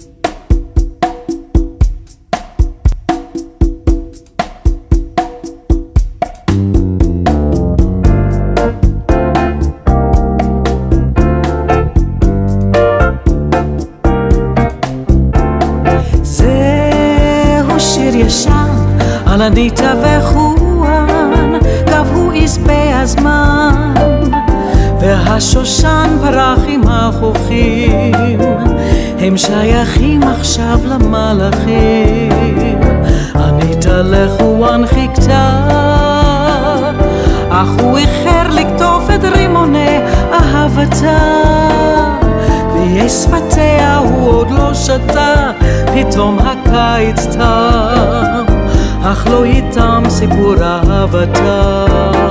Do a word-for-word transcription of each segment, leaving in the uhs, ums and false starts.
על אניטה וחואן גבהו עזבי הזמן, והשושן פרח עם החוכים, הם שייכים עכשיו למלאכים. אניטה לחואן חיכתה, אך הוא איחר לקטוף את רימוני אהבתה. גביעי שפתיה הוא עוד לא שתה, פתאום הקיץ תם, אך לא איתם סיפור אהבתה.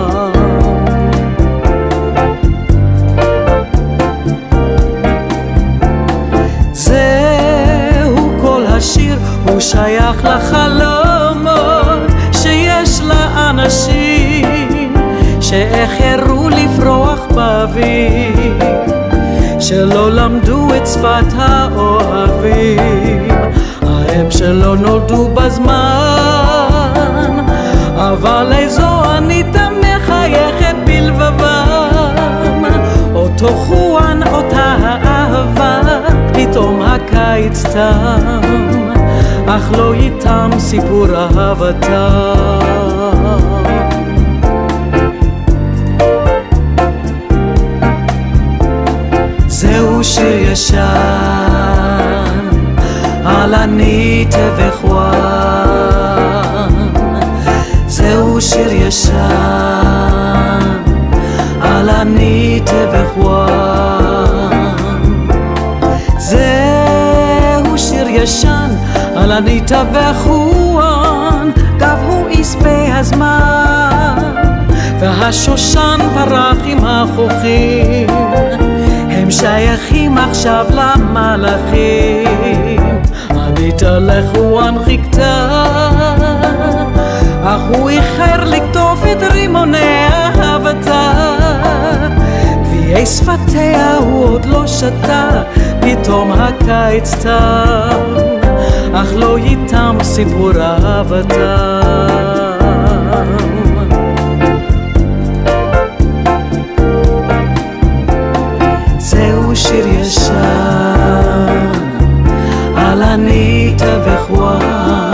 זהו כל השיר, הוא שייך לחלומות שיש לאנשים שהחרו לפרוח באוויר, שלא למדו את שפת האוהבים, הם שלא נולדו בזמן, אבל איזו אניטה מחייכת בלבבם. אותו חואן, אותה האהבה, פתאום הקיץ תם, אך לא איתם סיפור אהבתה. זהו שיר ישן על אניטה וחואן, זהו שיר ישן על אניטה וחואן, זהו שיר ישן על אניטה וחואן, גבהו עזבי הזמן, והשושן פרח עם החוכים, הם שייכים עכשיו למלאכים. אניטה לחואן חיכתה, אך הוא איחר לקטוף את רימוני אהבתה. גביעי שפתיה הוא עוד לא שתה, פתאום הקיץ תם, אך לא איתם סיפור אהבתה. זהו שיר ישן על אניטה וחואן,